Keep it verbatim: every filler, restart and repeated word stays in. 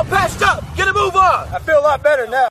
all patched up. Get a move on. I feel a lot better now.